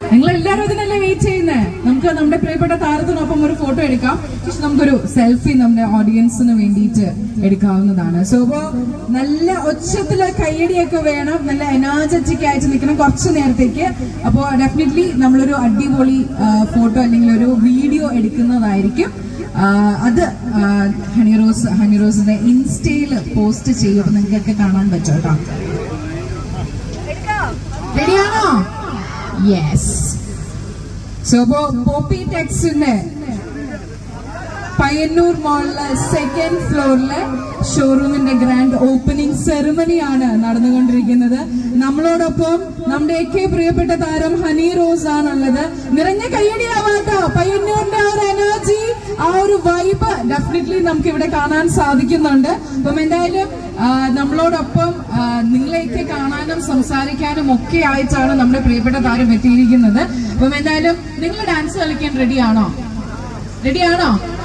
നിങ്ങൾ എല്ലാവരും ഇതിനല്ലേ വെയിറ്റ് ചെയ്യുന്നേ? നമുക്ക് നമ്മുടെ പ്രിയപ്പെട്ട താരത്തിനൊപ്പം ഒരു ഫോട്ടോ എടുക്കാം. പക്ഷെ നമുക്കൊരു സെൽഫി നമ്മുടെ ഓഡിയൻസിന് വേണ്ടിയിട്ട് എടുക്കാവുന്നതാണ്. സോ അപ്പോ നല്ല ഒച്ചത്തില് കയ്യടിയൊക്കെ വേണം, നല്ല എനർജറ്റിക് ആയിട്ട് നിൽക്കണം കുറച്ചു നേരത്തേക്ക്. അപ്പോ ഡെഫിനറ്റ്ലി നമ്മളൊരു അടിപൊളി ഫോട്ടോ അല്ലെങ്കിൽ ഒരു വീഡിയോ എടുക്കുന്നതായിരിക്കും. അത് ഹണിറോസിന്റെ ഇൻസ്റ്റയിൽ പോസ്റ്റ് ചെയ്യും. അപ്പൊ നിങ്ങൾക്കൊക്കെ കാണാൻ പറ്റും കേട്ടോ. റെഡിയാണോ? യെസ്. സോ അപ്പോ പോപ്പി ടെക്സിന്റെ പയ്യന്നൂർ മോളിലെ 2nd ഫ്ലോറിലെ ഷോറൂമിന്റെ ഗ്രാൻഡ് ഓപ്പണിംഗ് സെറിമണിയാണ് നടന്നുകൊണ്ടിരിക്കുന്നത്. നമ്മളോടൊപ്പം നമ്മുടെയൊക്കെ പ്രിയപ്പെട്ട താരം ഹണി റോസ് ആണുള്ളത്. നിറഞ്ഞ കയ്യടിയാവാട്ടോ. പയ്യന്നൂരിന്റെ ആ ഒരു എനർജി, ആ ഒരു വൈബ് ഡെഫിനറ്റ്ലി നമുക്ക് ഇവിടെ കാണാൻ സാധിക്കുന്നുണ്ട്. അപ്പം എന്തായാലും നമ്മളോടൊപ്പം നിങ്ങളെയൊക്കെ കാണാനും സംസാരിക്കാനും ഒക്കെ ആയിട്ടാണ് നമ്മുടെ പ്രിയപ്പെട്ട താരം എത്തിയിരിക്കുന്നത്. അപ്പം എന്തായാലും നിങ്ങൾ ഡാൻസ് കളിക്കാൻ റെഡിയാണോ?